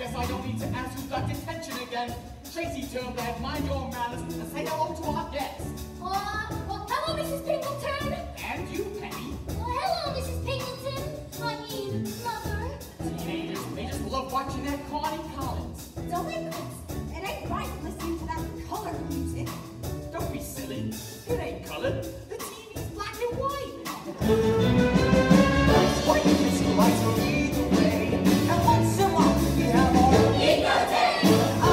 guess I don't need to ask who got detention again. Tracy Turnblad, mind your manners and say hello to our guest. Well, hello, Mrs. Pingleton. And you, Penny. Well, hello, Mrs. Pingleton. I mean, Mother. Teenagers, they just love watching that Connie Collins. Don't they, Chris? It ain't right listening to that colored music. Don't be silly. It ain't colored. The TV's black and white. White missing lights will lead the way. And once a month we have our Pingleton.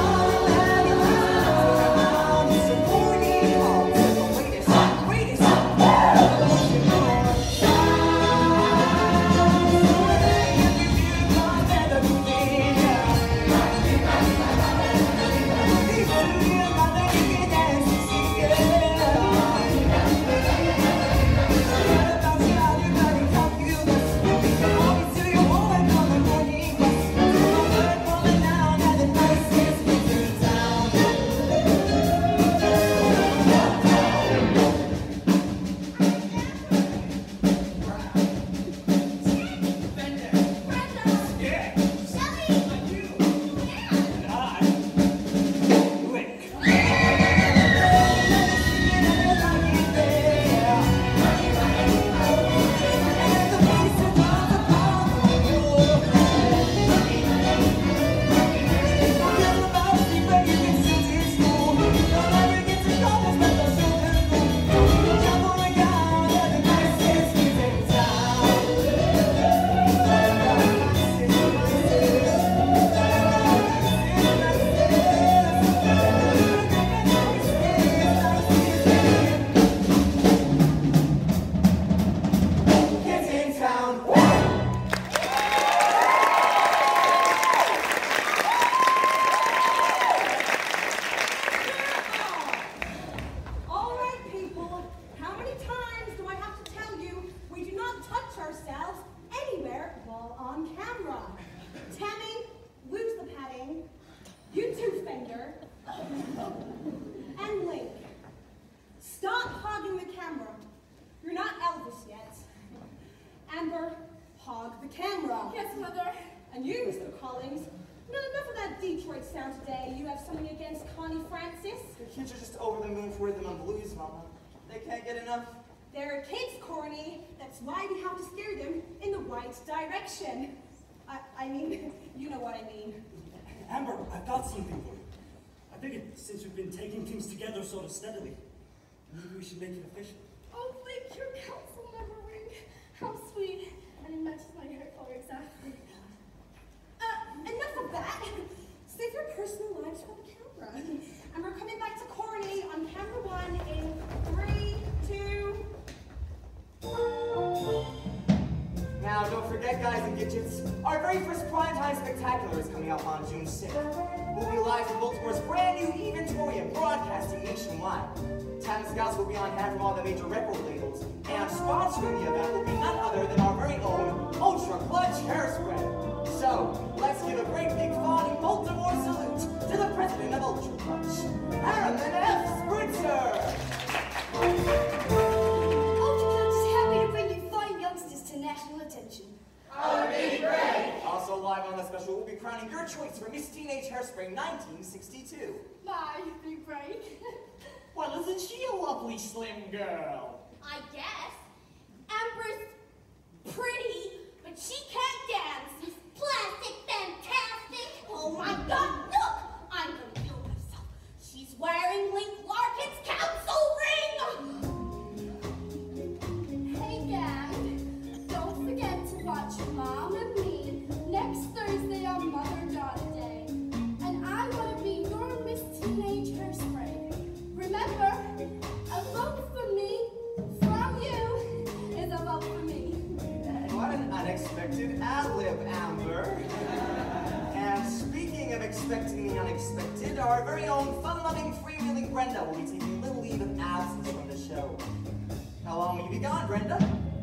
And Link, stop hogging the camera. You're not Elvis yet. Amber, hog the camera. Yes, Mother. And you, Mr. Collins, no, enough of that Detroit sound today. You have something against Connie Francis? The kids are just over the moon for rhythm and blues, Mama. They can't get enough. They're kids, Corny. That's why we have to steer them in the right direction. I mean, you know what I mean. Amber, I've got something for you. I figured since we've been taking things together sort of steadily, maybe we should make it official. Oh, thank your counsel, never ring. How sweet. And it matches my hair color exactly. Enough of that. Save your personal lives for the camera. And we're coming back to Corny on camera 1 in 3, 2... Now, don't forget, guys and gidgets, our very first primetime spectacular is coming up on June 6th. We'll be live from Baltimore's brand new Eventorium, broadcasting nationwide. Talent scouts will be on hand from all the major record labels, and sponsoring the event will be none other than our very own Ultra Clutch Hairspray. So, let's give a great big fawning Baltimore salute to the president of Ultra Clutch, Harriman F. Spritzer! National attention. Oh, it'd be great! Also live on the special, we'll be crowning your choice for Miss Teenage Hairspray 1962. My, be great. Well, isn't she a lovely slim girl? I guess. Amber's pretty, but she can't dance. She's plastic fantastic. Oh my God, look! I'm gonna kill myself. She's wearing Link Larkin's council ring! Hey, gang. Don't forget to watch Mom and me next Thursday on Mother-Daughter Day. And I want to be your Miss Teenage Hairspray. Remember, a vote for me from you is a vote for me. What an unexpected ad-lib, Amber. And speaking of expecting the unexpected, our very own fun-loving, freewheeling Brenda will be taking a little leave of absence from the show. How long will you be gone, Brenda?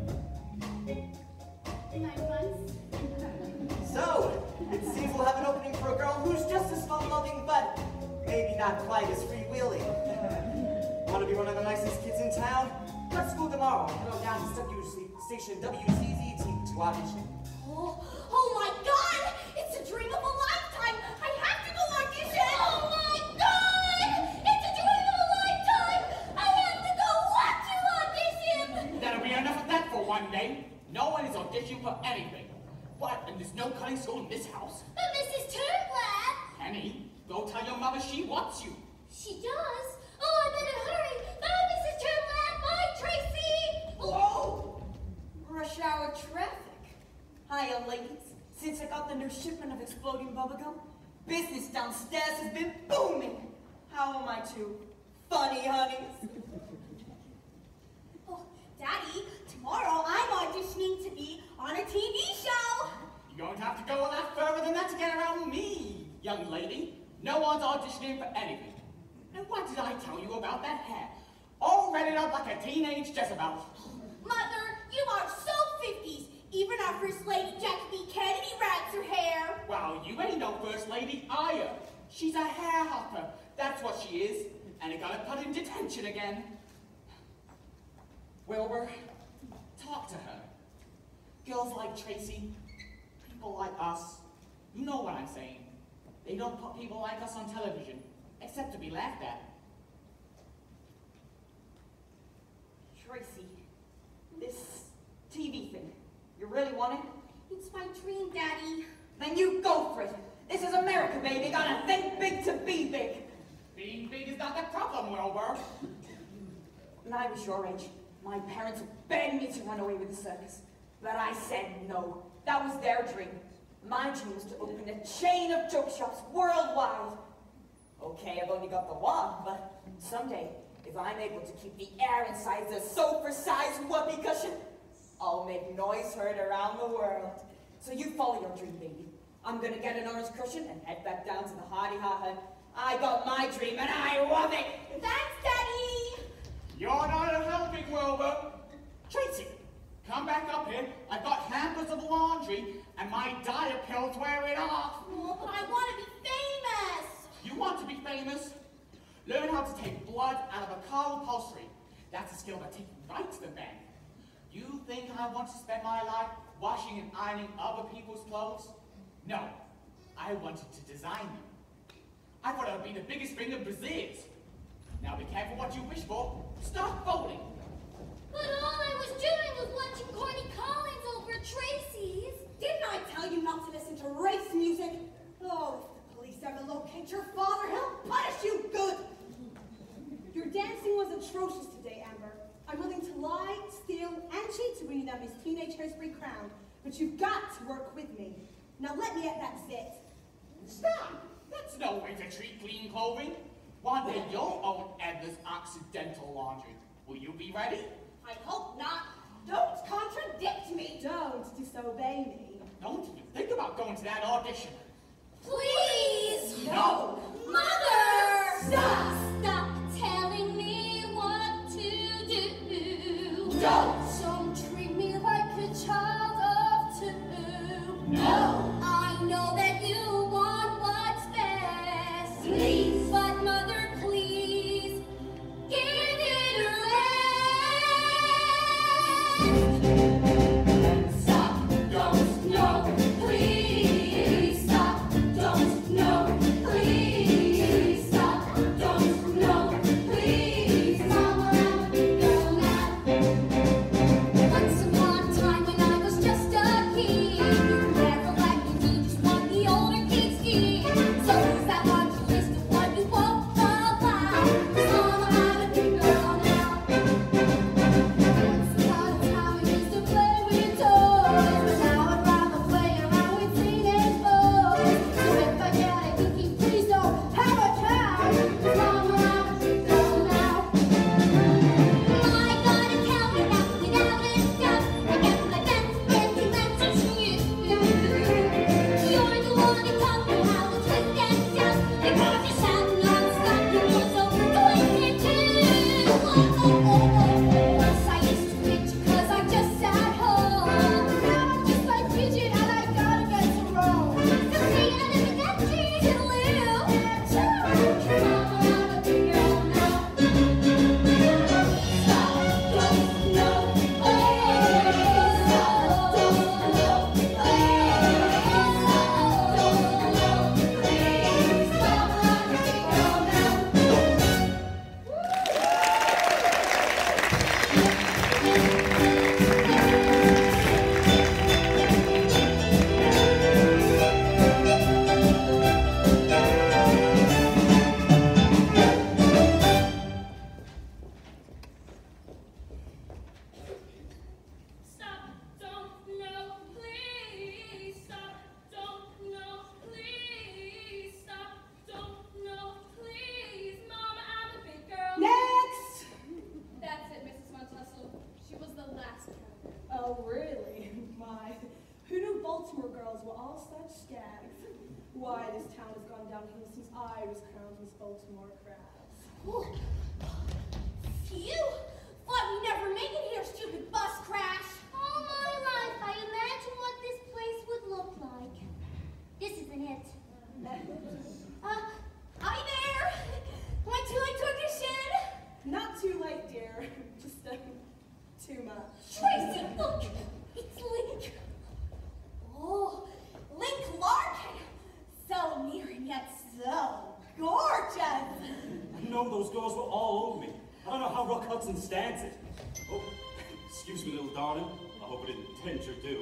9 months. So, it seems we'll have an opening for a girl who's just as fun-loving, but maybe not quite as freewheeling. Want to be one of the nicest kids in town? Let's go tomorrow and head on down to station WCZT to audition. Oh my God! It's a dream of a lifetime! in this house. But Mrs. Turnblad! Penny, go tell your mother she wants you. She does? Oh, I better hurry! Bye, Mrs. Turnblad! Bye, Tracy! Oh! Rush hour traffic. Hiya, ladies. Since I got the new shipment of exploding bubblegum, business downstairs has been booming. How am I too funny, honeys? Oh, Daddy, tomorrow I'm auditioning to be on a TV show. You're going to have to go a lot further than that to get around me, young lady. No one's auditioning for anything. And what did I tell you about that hair? All redded up like a teenage Jezebel. Mother, you are so 50s. Even our First Lady Jackie B. Kennedy rags her hair. Well, you ain't no first lady either. She's a hair hopper. That's what she is. And it got her put in detention again. Wilbur, talk to her. Girls like Tracy, people like us, you know what I'm saying. They don't put people like us on television, except to be laughed at. Tracy, this TV thing, you really want it? It's my dream, Daddy. Then you go for it. This is America, baby. Gotta think big to be big. Being big is not the problem, Wilbur. When I was your age, my parents begged me to run away with the circus. But I said no. That was their dream. My dream was to open a chain of joke shops worldwide. Okay, I've only got the one, but someday, if I'm able to keep the air inside the sofa-sized whoopee cushion, I'll make noise heard around the world. So you follow your dream, baby. I'm gonna get an orange cushion and head back down to the hardy-ha-ha. I got my dream and I love it! Thanks, Daddy! You're not helping, Wilbur. Tracy, come back up here. I've got hampers of laundry and my diet pills wear it off. Oh, but I want to be famous! You want to be famous? Learn how to take blood out of a car upholstery. That's a skill that takes you right to the bank. You think I want to spend my life washing and ironing other people's clothes? No, I wanted to design them. I thought I would be the biggest ring of Brazils. Now be careful what you wish for. Stop voting. But all I was doing was watching Corny Collins over at Tracy's. Didn't I tell you not to listen to race music? Oh, if the police ever locate your father, he'll punish you good! Your dancing was atrocious today, Amber. I'm willing to lie, steal, and cheat to win you that Miss Teenage Hairspray crown, but you've got to work with me. Now let me at that zit. Stop! That's no way to treat clean clothing. One day you'll own Edna's Occidental Laundry. Will you be ready? I hope not. Don't contradict me. Don't disobey me. Don't even think about going to that audition. Please! No! Mother! Stop telling me what to do. Don't treat me like a child of two. No! I know that you want what's best. Please. But mother, please, give it a rest. Stop, don't, no, please. Stop, don't, no, please. Skags. Why, this town has gone downhill since I was crowned Miss Baltimore Crabs. Oh. Phew! Thought we'd never make it here, stupid bus crash! All my life, I imagined what this place would look like. This isn't it. Hi there! Am I too late to audition? Not too late, dear. Just, too much. Tracy, look! It's Link! Oh, Link Larkin! So near and yet so gorgeous! I know those girls were all over me. I don't know how Rock Hudson stands it. Oh, excuse me, little darling. I hope I didn't tempt your doom.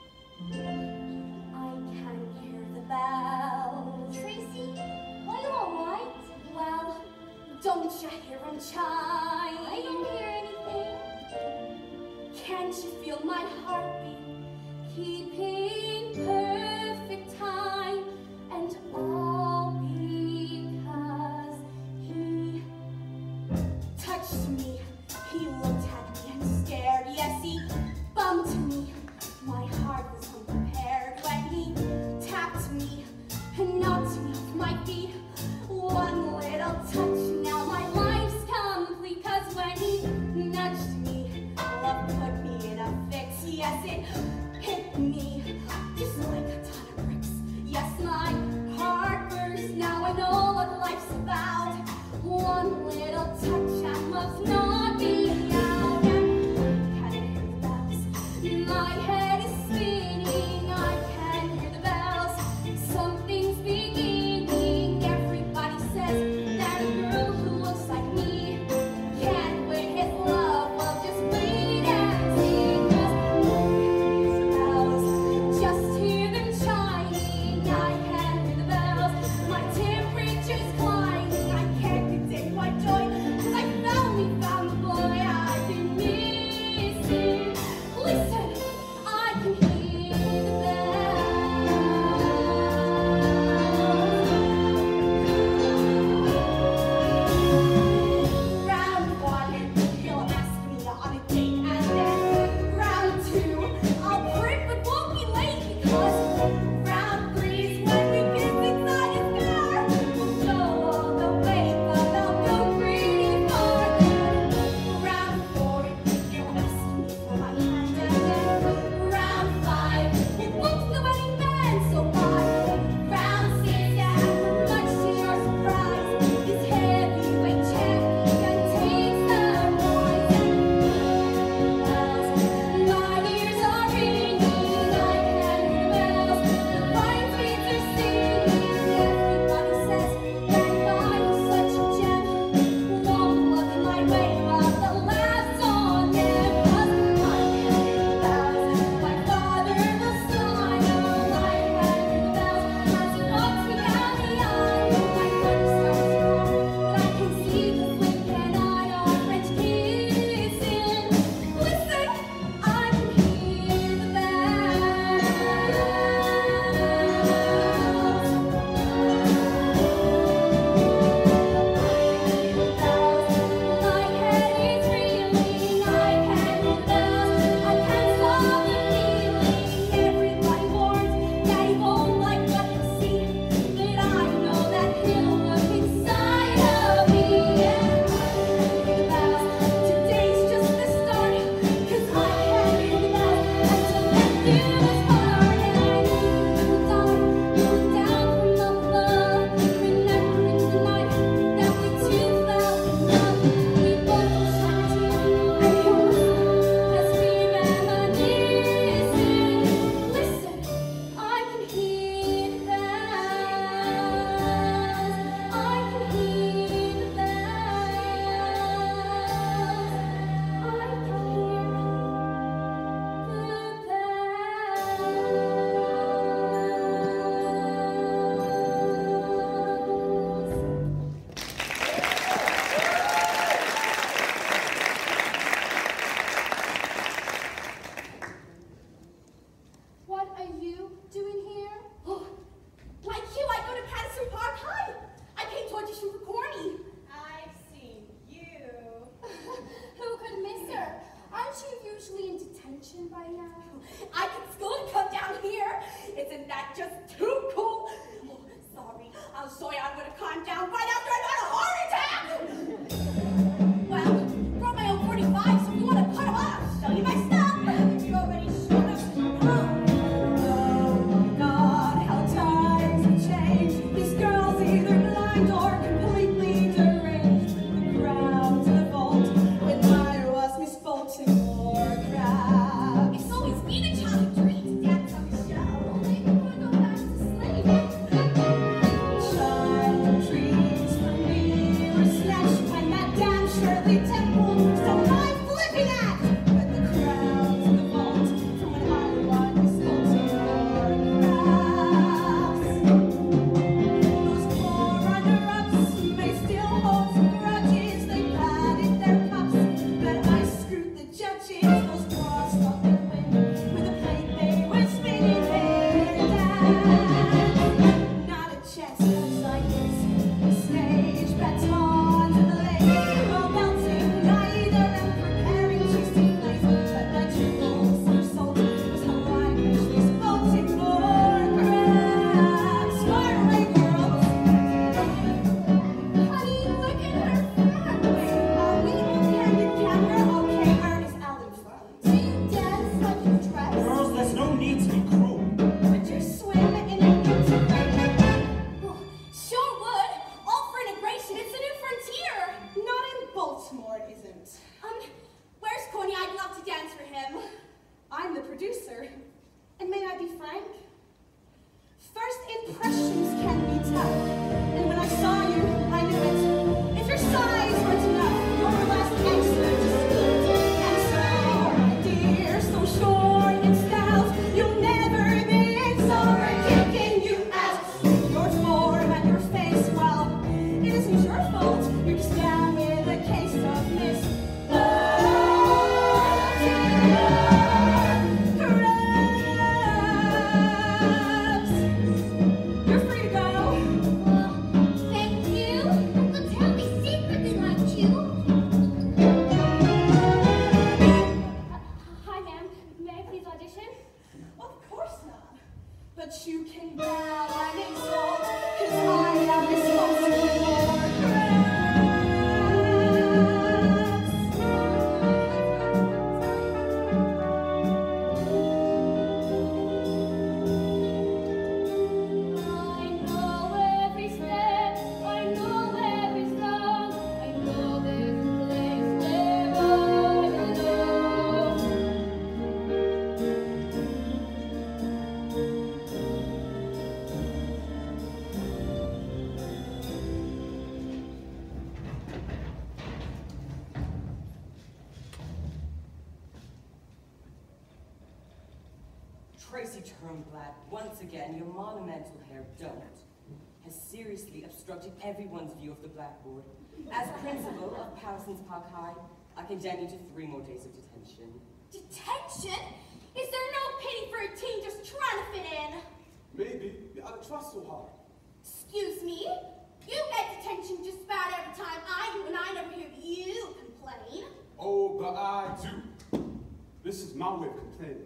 I can hear the bell. Tracy, are you alright? Well, don't you hear him chime? I don't hear anything. Can't you feel my heartbeat keeping perfect time? And all because he touched me. He looked at me and stared. Yes, he bumped me. My heart was unprepared when he tapped me and knocked me off my feet. One little touch, now my life's complete. 'Cause when he nudged me, love put me in a fix. Yes, it Tracy Turnblad, once again, your monumental hair don't has seriously obstructed everyone's view of the blackboard. As principal of Parsons Park High, I condemn you to 3 more days of detention. Detention? Is there no pity for a teen just trying to fit in? Maybe you ought to try so hard. Excuse me? You get detention just about every time I do, and I never hear you complain. Oh, but I do. This is my way of complaining.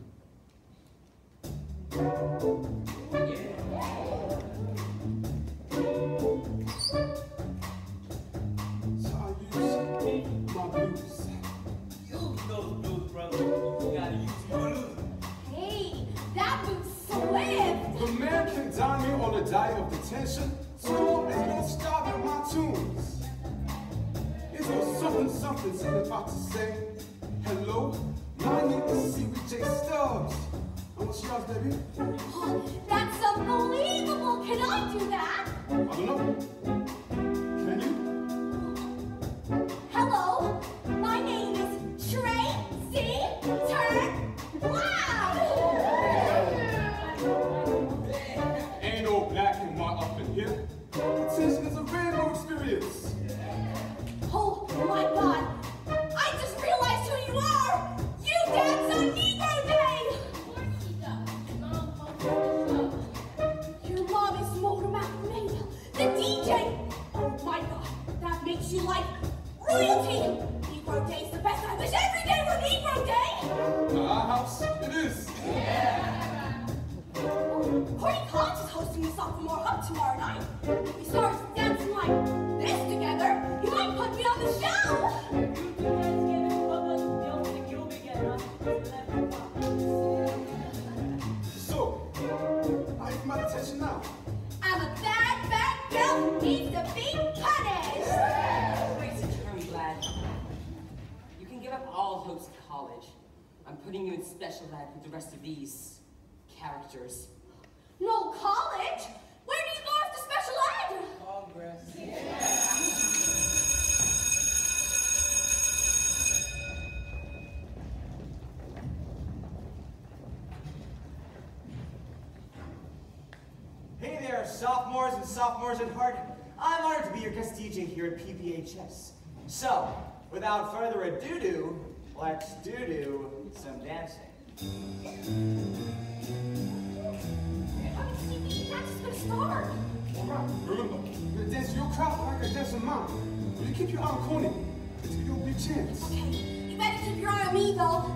So I use my blues. Use those blues, brother. You gotta use your blues. Hey, that boots swift. The man can dine me on a diet of detention, so long as you don't stop at my tunes. It's got something about to say. Hello, my name is C.J. Stubbs. I'm Stubbs, baby. Oh, that's unbelievable. Can I do that? I don't know. Can you? Hello, my name is Tracy Turnblad. Ain't no black and white up in here. Detention is a rainbow experience. Oh my God! I just realized who you are. You dance on Negro Day. Your mom is Motor Macarena, the DJ. Oh my God, that makes you like royalty. Negro Day is the best. I wish every day were Negro Day. Our house, it is. Corny College is hosting the sophomore hub tomorrow night. If we start dancing like this together, you might put me on the show. So, I have my detention now. I'm a bad girl who needs to be punished. Tracy Turnblad, you can give up all hopes of college. I'm putting you in special ed with the rest of these characters. No college? Where do you go after special ed? Hey there, sophomores and sophomores at heart. I'm honored to be your guest DJ here at PPHS. So, without further ado, let's do some dancing. That's just gonna start. Alright, remember, you're gonna dance your crowd like I dance on mine. You keep your eye on Coney until you'll be a chance. Okay, you better keep your eye on me though.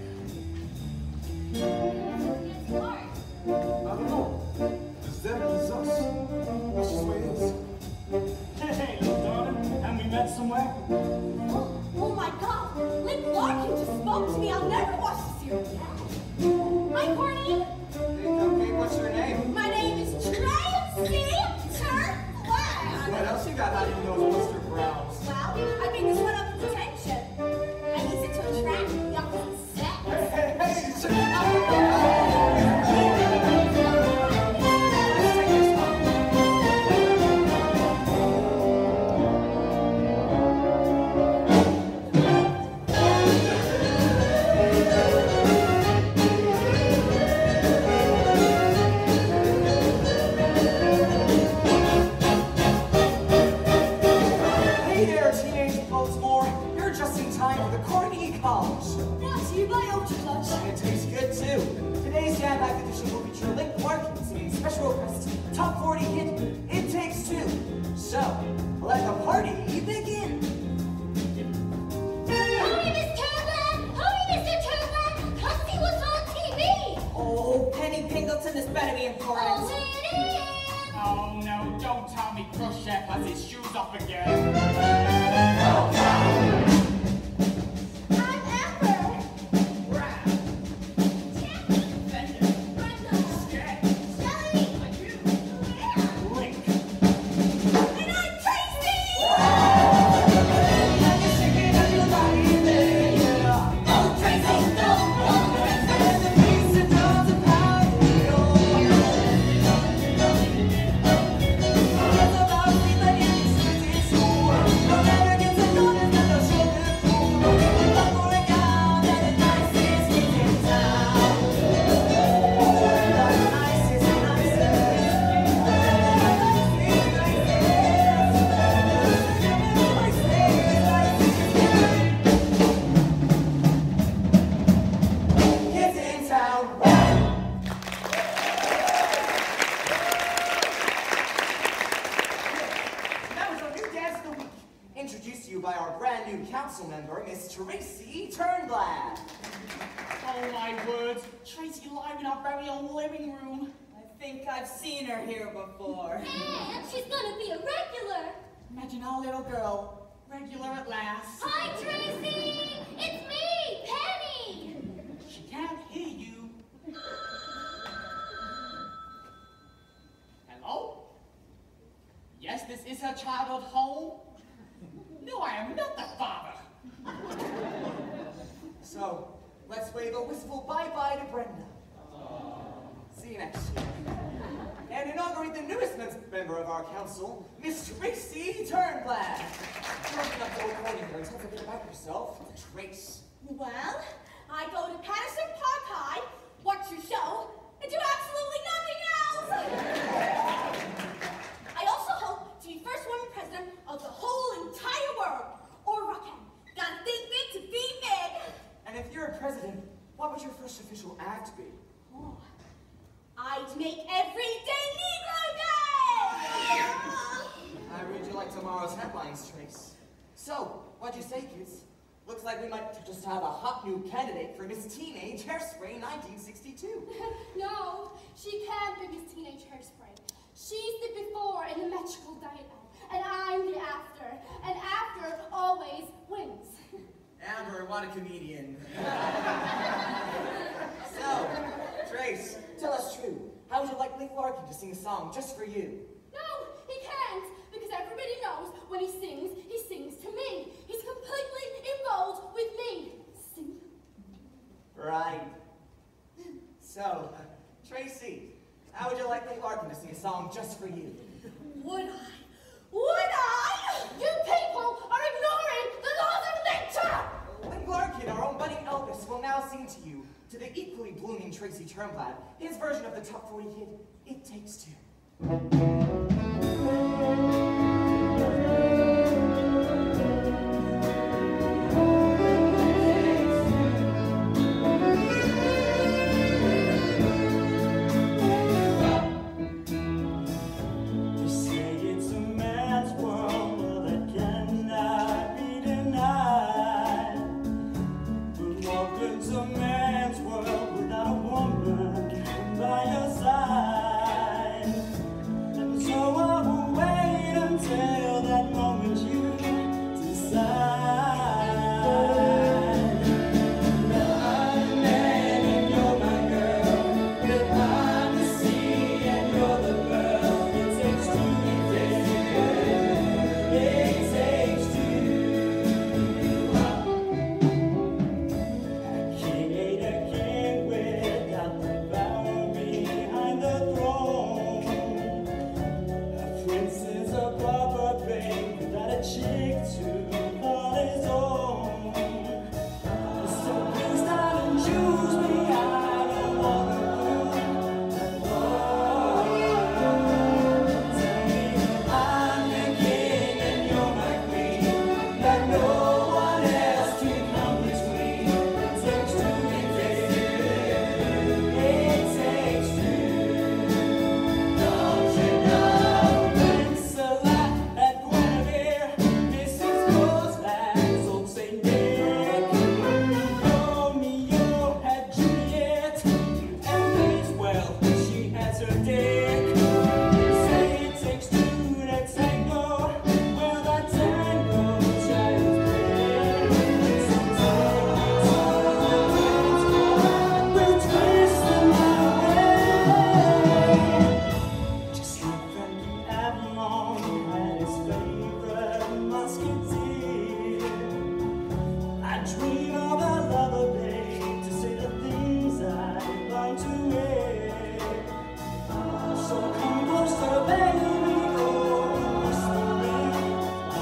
I don't know. Is that is us? That's just the way it is. Hey, little darling, haven't we met somewhere? Oh my God, Larkin just spoke to me. I'll never watch this series again. Hi, Corny. Hey, Cupcake, what's your name? My name is Tracy Turnblad. What else you got hiding in those blister brows? Well, I made this one up for detention. I use it to attract the opposite sex. Hey, check it It tastes good too. Today's Jam Back edition will feature Larkin singing special request top 40 hit It Takes Two. So, let the party begin. Hurry, Miss Turnblad! Hurry, Mr. Turnblad! Come see what's on TV! Oh, Penny Pingleton is better be important. Oh, it is! Oh no, don't tell me Khrushchev has his shoes off again. I'm Amber! It's brand new council member, Miss Tracy Turnblad. Oh my word, Tracy live in our very own living room. I think I've seen her here before. And she's gonna be a regular. Imagine our little girl, regular at last. Hi, Tracy! It's me, Penny! She can't hear you. Hello? Yes, this is her childhood home? No, I am not the father. So, let's wave a wistful bye-bye to Brenda. See you next year. And inaugurate the newest member of our council, Miss Tracy Turnblad. Welcome up to Old Morning here and tell us a bit about yourself, Trace. Well, I go to Patterson Park High, watch your show, and do absolutely nothing else. I also hope to be first woman president of the whole entire world. Or Rockham. Gotta think big to be big. And if you're a president, what would your first official act be? Oh, I'd make every day Negro Day! I read you like tomorrow's headlines, Trace. So, what'd you say, kids? Looks like we might just have a hot new candidate for Miss Teenage Hairspray 1962. No, she can't be Miss Teenage Hairspray. She's the before in the metrical diagram, and I'm the after. And after always wins. Amber, what a comedian. So, Trace, tell us true. How would you like Lee Larkin to sing a song just for you? No, he can't, because everybody knows when he sings to me. He's completely involved with me. Sing. Right. So, Tracy, how would you like Lee Larkin to sing a song just for you? Would I? Would I? You people are ignoring the laws of nature! Lee Larkin, our own buddy Elvis, will now sing to you, to the equally blooming Tracy Turnblad, his version of the top 40 hit, It Takes Two. By your side, and so I will wait until that moment you decide that I'm the man and you're my girl, that I'm the sea and you're the pearl. It takes two, it takes two. A king ain't a king without the power behind the throne. A prince is a proper babe without a chick to call his own. So please don't choose me, I don't wanna lose. Tell me I'm the king and you're my queen, that no one else can come between. It takes two, it takes two. Don't you know? Lancelot at Guinevere, Mrs. Goldslack's old Saint Nick. Romeo had Juliet, and Mayswell, she has her dick. Say it takes two to tango, well that tango child's play. Sometimes we'll twist in my way. Just like Frankie Avalon had his favorite musketeer. I dream of a lover, babe, to say the things I long to hear. So come closer, baby, oh, whispering my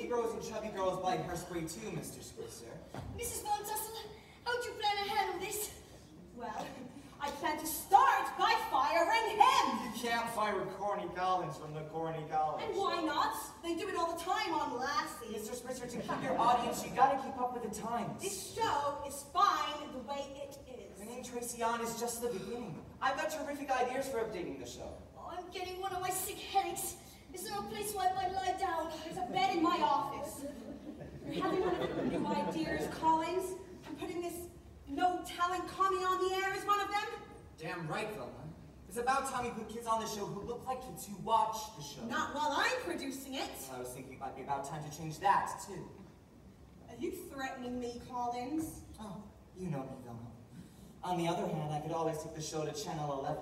girls and chubby girls buy hairspray too, Mr. Spitzer. Mrs. Von Tussle, how do you plan to handle this? Well, I plan to start by firing him! You can't fire Corny Collins from the Corny College. And why not? They do it all the time on Lassie. Mr. Spitzer, to keep your audience, you gotta keep up with the times. This show is fine the way it is. Bringing Tracy on is just the beginning. I've got terrific ideas for updating the show. Oh, I'm getting one of my sick headaches. Is there a place where I might lie down? There's a bed in my office. You're having one of the new ideas, Collins? I'm putting this no talent commie on the air as one of them? Damn right, Velma. It's about time we put kids on the show who look like kids who watch the show. Not while I'm producing it. I was thinking it might be about time to change that, too. Are you threatening me, Collins? Oh, you know me, Velma. On the other hand, I could always take the show to Channel 11.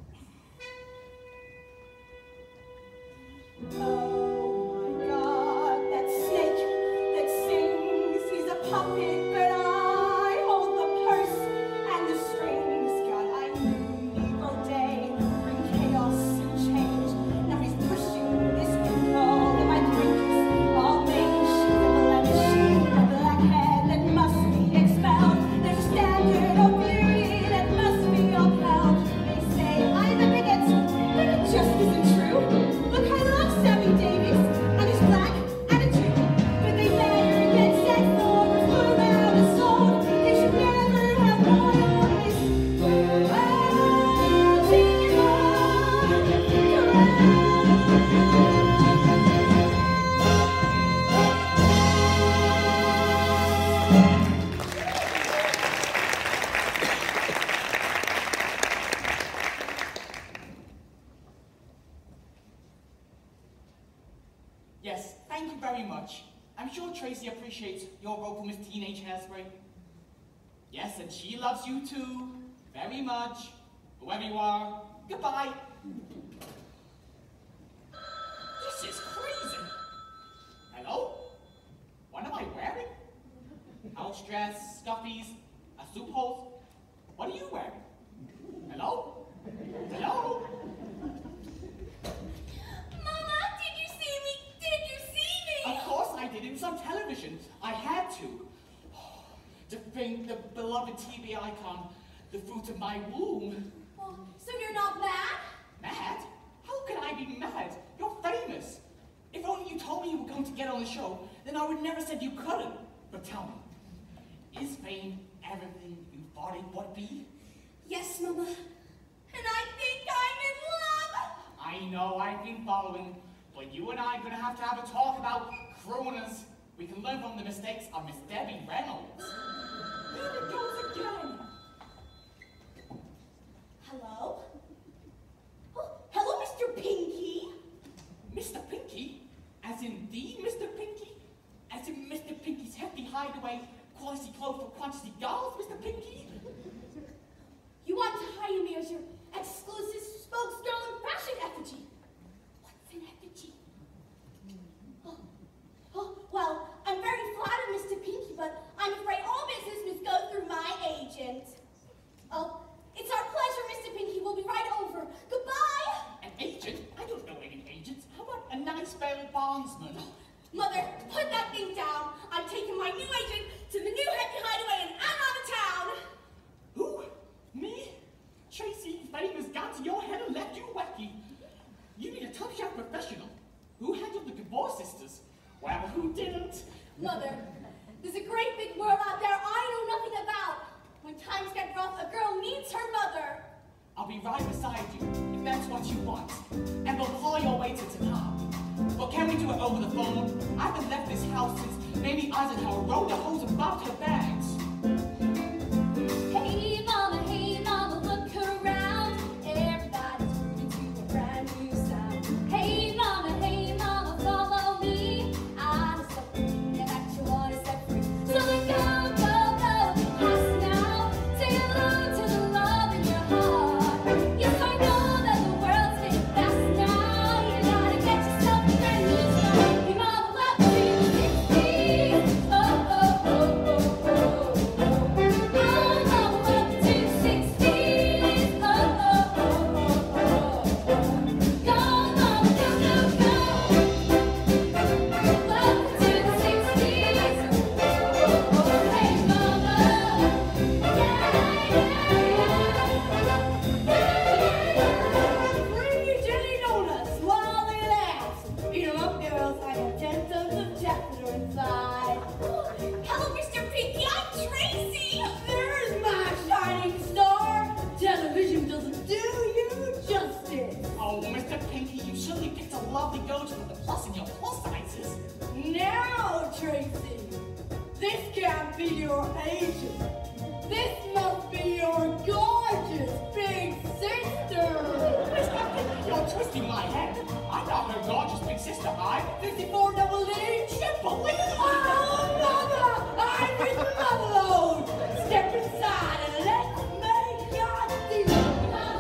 Oh my God, that snake that sings, he's a puppet, but I hold the purse and the strings. God, I knew Negro Day would bring chaos and change. Now he's pushing this pinball that my drinks all beige, the blemish, a black head that must be expelled. There's a standard of beauty that must be upheld. They say I'm a bigot, but it just isn't true. Look, I love Sammy Davis and his black attitude, but they better get set for a full round of soul. They should never have royalties. Yes, thank you very much. I'm sure Tracy appreciates your role for Miss Teenage Hairspray. Yes, and she loves you too, very much. Whoever you are, goodbye. This is crazy. Hello? What am I wearing? House dress, scuffies, a soup hole. What are you wearing? Hello? Hello? Mama, did you see me? Did you see me? Of course I did. It was on television. I had to. To bring the beloved TV icon, the fruit of my womb. Oh, so you're not mad? Mad? How can I be mad? You're famous. If only you told me you were going to get on the show, then I would never said you couldn't. But tell me, is fame everything you thought it would be? Yes, Mama. And I think I'm in love. I know I've been following, but you and I are going to have a talk about crooners. We can learn from the mistakes of Miss Debbie Reynolds. There it goes again. Hello? Oh, hello, Mr. Pinky. Mr. Pinky? As in the Mr. Pinky? As in Mr. Pinky's hefty hideaway, quality clothes for quantity dolls, Mr. Pinky? You want to hire me as your exclusive spokesgirl and fashion effigy. What's an effigy? Oh, well, I'm very flattered, Mr. Pinky, but I'm afraid all business must go through my agent. Oh, it's our pleasure, Mr. Pinky. We'll be right over. Goodbye. An agent? I don't know any agents. How about a nice bail bondsman? Mother, put that thing down. I'm taking my new agent to the new happy hideaway and I'm out of town. Who? Me? Tracy, fame has got to your head and left you wacky. You need a tough shot professional. Who handled the divorce sisters? Well, who didn't? Mother, there's a great big world out there I know nothing about. When times get rough, a girl needs her mother. I'll be right beside you, if that's what you want. And we'll call your waiter to come. But can we do it over the phone? I haven't left this house since Mamie Eisenhower rode the hose and bobbed her bags. Hey mama, look around. Everybody's moving to a brand new sound. Hey mama, follow me. I know something that you want to set free. So go, pass now. Say hello to the love in your heart. Yes, I know that the world's getting fast now. You gotta get yourself a brand new start. Hey mama, love to the 60s. Oh, oh, oh, oh, oh. lovely goats with the plus in your plus sizes. Now, Tracy, this can't be your agent. This must be your gorgeous big sister. You're twisting my head. I'm not her gorgeous big sister. I'm 54 double D. Triple E. Oh, Mama! I'm with Mother Lode. Step inside and let's make your deal.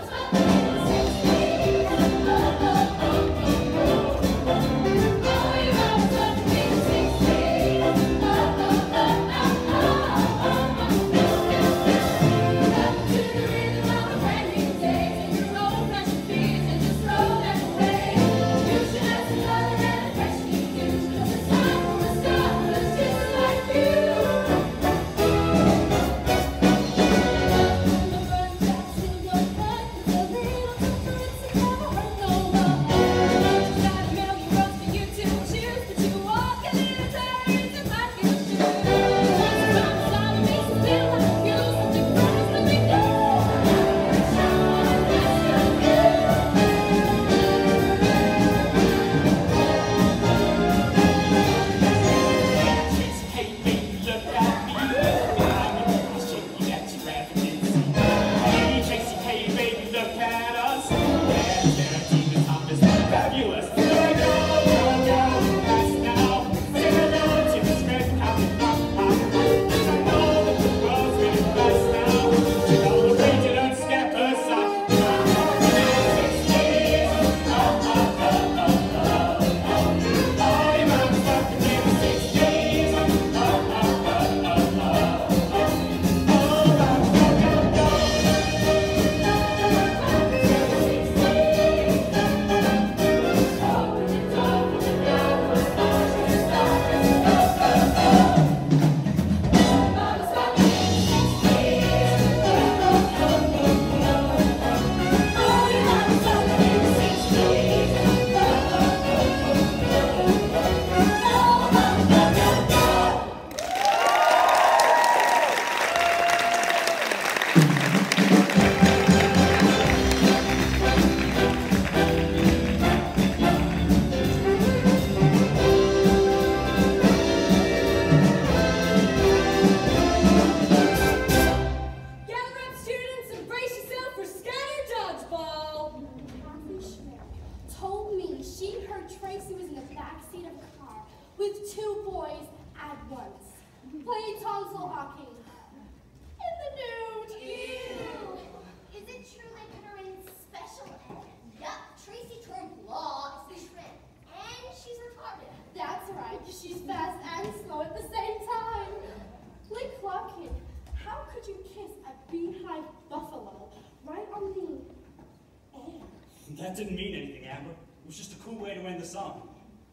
That didn't mean anything, Amber. It was just a cool way to end the song.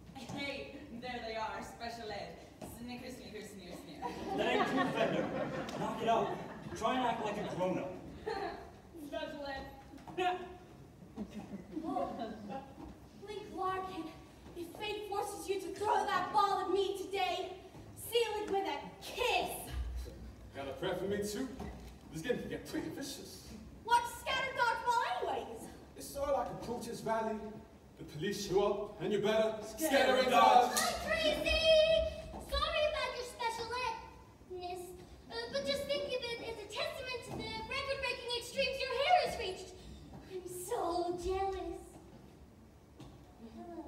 Hey, there they are, special ed. Snicker, snicker, sneer, sneer. That ain't too offender. Knock it out. Try and act like a grown-up. Special ed. Link Larkin, if fate forces you to throw that ball at me today, seal it with a kiss. Got a prayer for me too? This game can get pretty vicious. What's scatter dodgeball anyways? It's sort of like Approaches Valley. The police show up, and you better Scatter and dodge. Hi, Tracy! Sorry about your special ed, miss. But just think of it as a testament to the record-breaking extremes your hair has reached. I'm so jealous. Hello.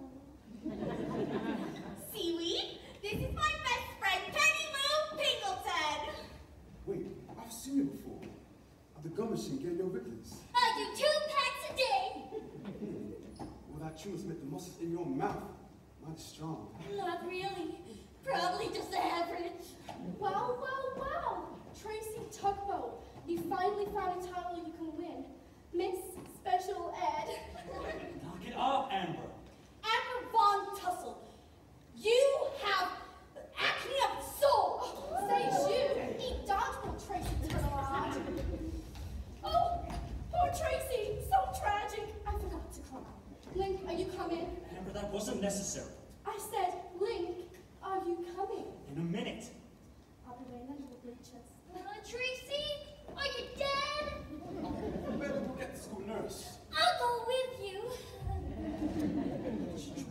Seaweed, this is my best friend, Penny Lou Pingleton. Wait, I've seen you before. At the gum machine getting your Rickles. I do 2 packs a day. Well, that tune's made the muscles in your mouth mighty strong. Not really. Probably just average. Wow, wow, wow. Tracy Tugboat, you finally found a title you can win. Miss Special Ed. Knock it off, Amber. Amber Von Tussle, you have acne of the soul. Says you. Eat dodgeball, Tracy Turtle. Oh, poor Tracy. So tragic. I forgot to cry. Link, are you coming? Amber, that wasn't necessary. I said, Link, are you coming? In a minute. I'll be waiting under the bleachers. Tracy, are you dead? You better go get the school nurse. I'll go with you. She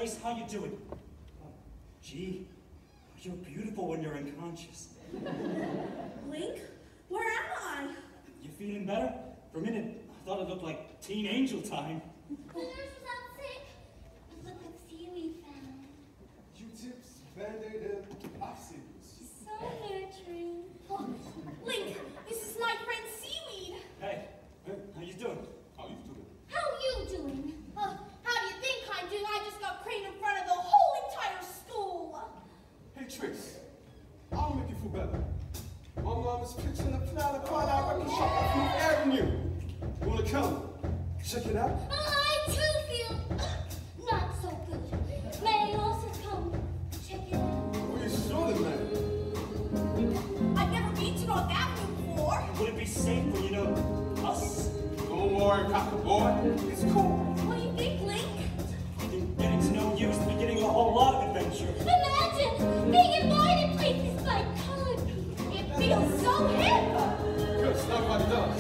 Trace, how you doing? Oh, gee, you're beautiful when you're unconscious. Link, where am I? You feeling better? For a minute, I thought it looked like teen angel time. The nurse was out sick. But look what seaweed found. Q-tips, Band-Aid, and oxygens. So nurturing. Oh, Link, this is my friend Seaweed. Hey, how you doing? How you doing? How you doing? How do you think I'm doing? I just got creamed in front of the whole entire school. Hey, Trace, I'll make you feel better. My mom is pitching a plan to find out record shop on Fifth Avenue. You wanna come? Check it out? I too feel not so good. May I also come check it out? Well, you sure the man? I've never been to North Avenue before. Would it be safe for, us? Don't worry, cocker boy. It's cool. What do you think, Link? I think getting to know you is the beginning of a whole lot of adventure. Imagine being invited places by colored people. It feels so hip. Good, somebody does.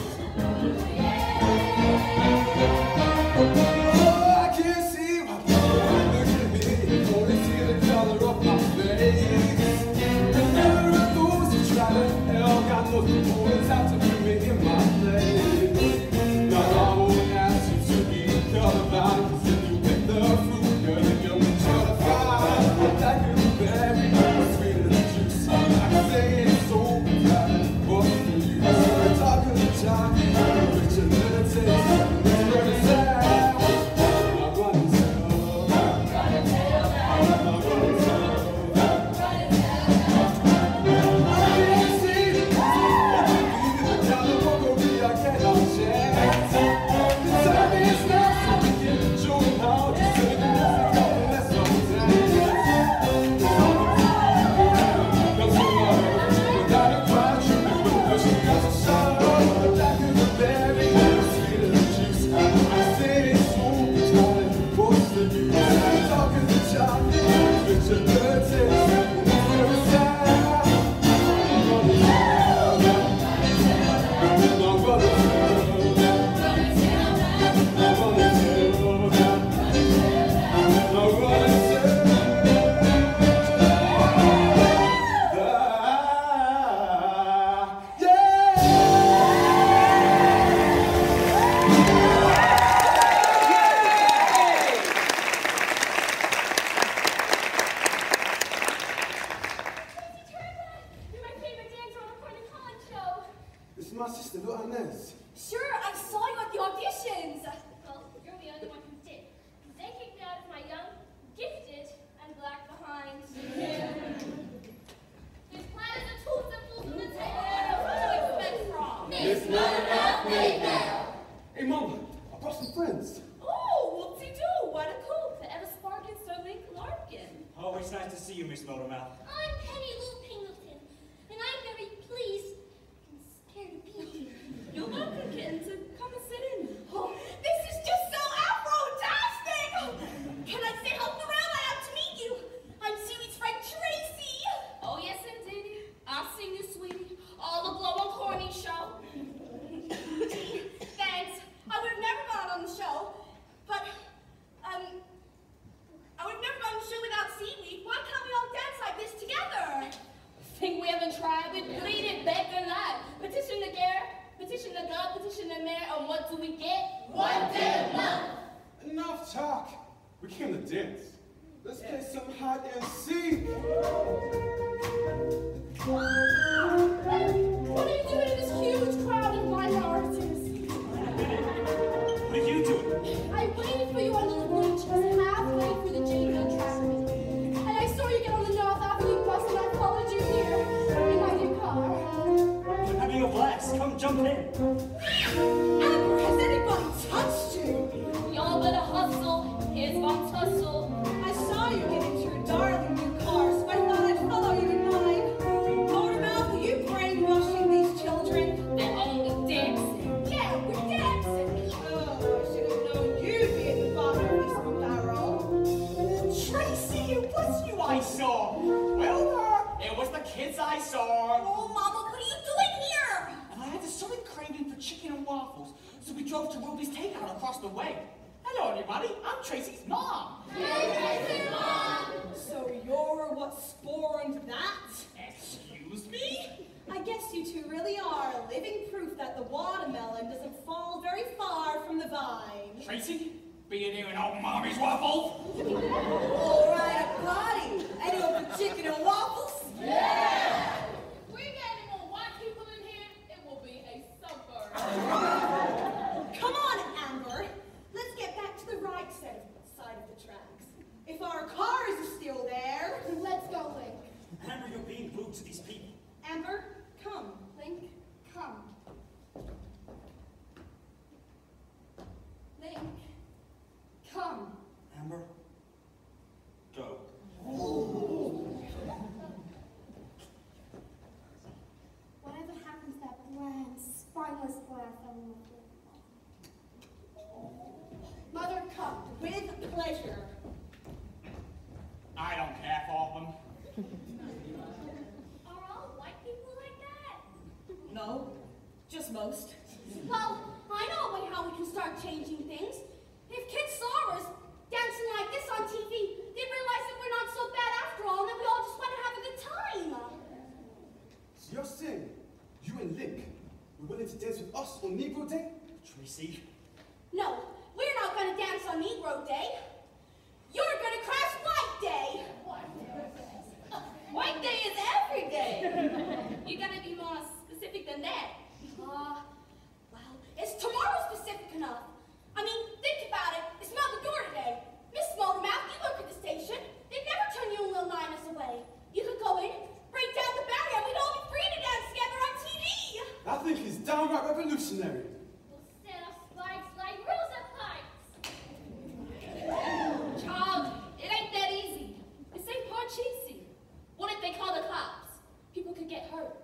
I can't see my boy. Look at me. Only see the color of my face. And never of those who try to help. God knows the always have to put me in my place. Now I won't ask you to be colorblind. 'Cause if you pick the fruit, girl, you'll be terrified. Like a berry, sweeter than juice. I can say it's so bad. What's the use? Talk of the child, rich and little taste. It's very sad. I'm gonna tell. I'm gonna tell. I can't see the the California, I cannot chance. The time is now, so we can show them how to say the music up and let's all dance. Come so hard, without a cry, tripping with a pushing as a shot. Like a berry, sweeter than juice. I say it's so much, what's the use? Talking to chocolate, rich and dirty, it's very sad. I'm gonna tell them. I'm gonna tell them. I'm gonna tell them. I'm gonna tell them. You're my favorite dancer on the Corner College show. This is my sister, little Inez. Sure, I saw you at the auditions. Well, you're the only one who did. They kicked me out as my young, gifted, and black behind. This planet of tools and fools on the table. What do you expect from? It's not enough, now. Hey, Mama, I brought some friends. Oh, whoopsie-doo, what a coup. The ever-sparking Sir Link Larkin. Always nice to see you, Miss Motormouth. I'm Penny Lou Pingleton, and I'm very pleased and scared to be here. You're welcome, kitten, to come and sit in. Oh, this is just so Afro-tastic. Can I say how thrilled I am to meet you? I'm Seaweed's friend Tracy. Oh, yes, indeed. I've seen you, sweetie. All the Glow and Corny show. Thanks. I would have never gone on the show, but I would have never gone on the show without Seaweed. Why can't we all dance like this together? Think we haven't tried? We bleed it back and live. Petition the gear, petition the God, petition the mayor, and what do we get? One day a month. Enough talk. We came to dance. Let's play some hide and seek. What are you doing in this huge crowd of minorities? What are you doing? I waited for you on the bleachers halfway through the JV track meet. And I saw you get on the North Avenue bus and I followed you here in my new car. I'm having a blast. Come jump in. Amber, has anybody touched you? Y'all better hustle. Here's one tussle. I saw you get into your darling new car, so I thought I'd follow you in mine. Motormouth, are you brainwashing these children? They're only dancing. Yeah, we're dancing. Oh, I should have known you'd be at the bottom of this barrel. Tracy, it was you I saw. Well, it was the kids I saw. Oh, Mama, what are you doing here? And I had this sudden craving for chicken and waffles, so we drove to Ruby's Takeout across the way. Hello, everybody. I'm Tracy's mom. Tracy's mom! So you're what spawned that? Excuse me? I guess you two really are living proof that the watermelon doesn't fall very far from the vine. Tracy, be you doing old mommy's waffle? All right, a party. Anyone for chicken and waffles? Yeah! If we get any more white people in here, it will be a suburb. Come on, Amber. Let's get back to the right side of the tracks. If our cars are still there. Let's go, Link. Amber, you're being rude to these people. Amber, come. Link, come. Link, come. Amber, go. Whatever happened to that bland, spineless boy I fell in love with? Mother, come. With pleasure. I don't care for them. Are all white people like that? No, just most. Well, I know a way how we can start changing things. If kids saw us dancing like this on TV, they'd realize that we're not so bad after all, and that we all just want to have a good time. So you're saying you and Link were willing to dance with us on Negro Day? Tracy, No, we're not going to dance on Negro Day. You're going to crash White Day. White day is every day. You gotta be more specific than that. Well, is tomorrow specific enough? I mean, think about it. It's not the door today. Miss Motormouth, you work at the station. They'd never turn you and Lil Linus away. You could go in, break down the barrier, and we'd all be free to dance together on TV. I think it's downright revolutionary. We'll set up spikes like Rosa Parks. Child, it ain't that easy. This ain't Parcheesi. What if they call the cops? People could get hurt.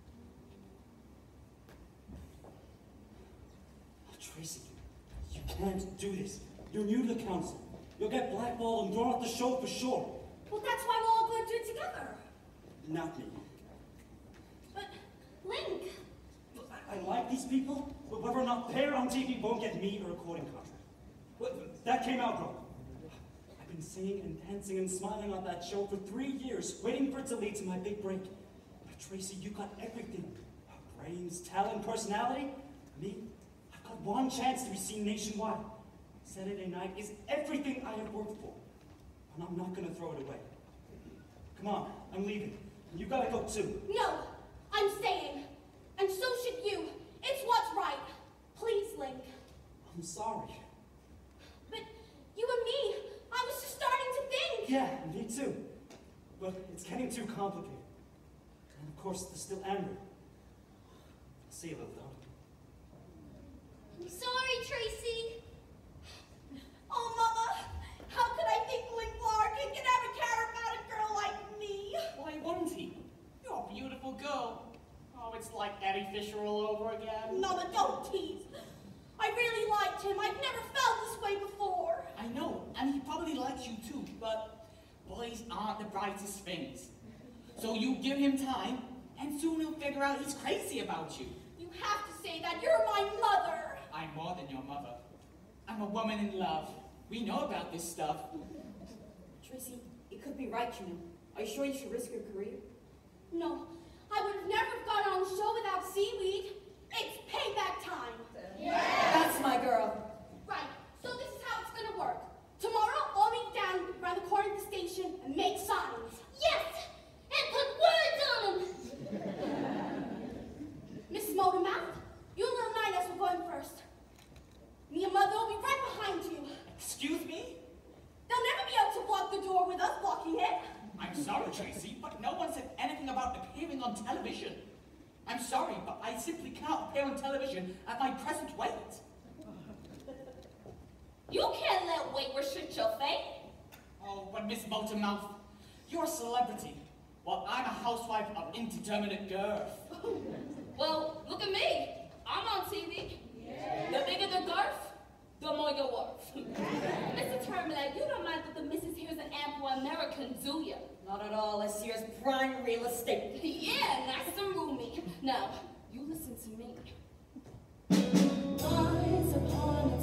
oh, Tracy, you can't do this. You're new to the council. You'll get blackballed and thrown off the show for sure. Well, that's why we're all going to do it together. Not me. But, Link, I like these people, but whether or not they're on TV won't get me a recording contract. Well, that came out wrong. I've been singing and dancing and smiling on that show for 3 years, waiting for it to lead to my big break. But Tracy, you got everything. Brains, talent, personality. Me, I've got one chance to be seen nationwide. Saturday night is everything I have worked for. And I'm not gonna throw it away. Come on, I'm leaving. You gotta go too. no, I'm staying. And so should you. It's what's right. Please, Link. I'm sorry. But you and me, I was just starting to think. Yeah, me too. But it's getting too complicated. And of course, there's still Amber. See you, little dog. I'm sorry, Tracy. Oh, Mama, how could I think Link Larkin could ever care about a girl like me? Why wouldn't he? You're a beautiful girl. Oh, it's like Eddie Fisher all over again. Mama, don't tease. I really liked him. I've never felt this way before. I know, and he probably likes you too, but boys aren't the brightest things. So you give him time, and soon he'll figure out he's crazy about you. You have to say that. You're my mother. I'm more than your mother. I'm a woman in love. We know about this stuff. Tracy, it could be right, you know. Are you sure you should risk your career? No, I would have never gone on the show without seaweed. It's payback time. That's my girl. Right, so this is how it's gonna work. Tomorrow, I'll meet down around the corner of the station and make signs. Yes! And put words on them! Miss Motormouth, you and Lil Linus will go in first. Me and Mother will be right behind you. Excuse me? They'll never be able to block the door with us blocking it. I'm sorry, Tracy, but no one said anything about appearing on television. I'm sorry, but I simply cannot appear on television at my present weight. You can't let weight restrict your fame. Oh, but Miss Motormouth, you're a celebrity, while I'm a housewife of indeterminate girth. Well, look at me. I'm on TV. The bigger the girth, the more you're worth. Mr. Terminator, you don't mind that the missus here's an ample American, do you? Not at all. This here's prime real estate. Yeah, nice and roomy. Now, you listen to me. Once upon a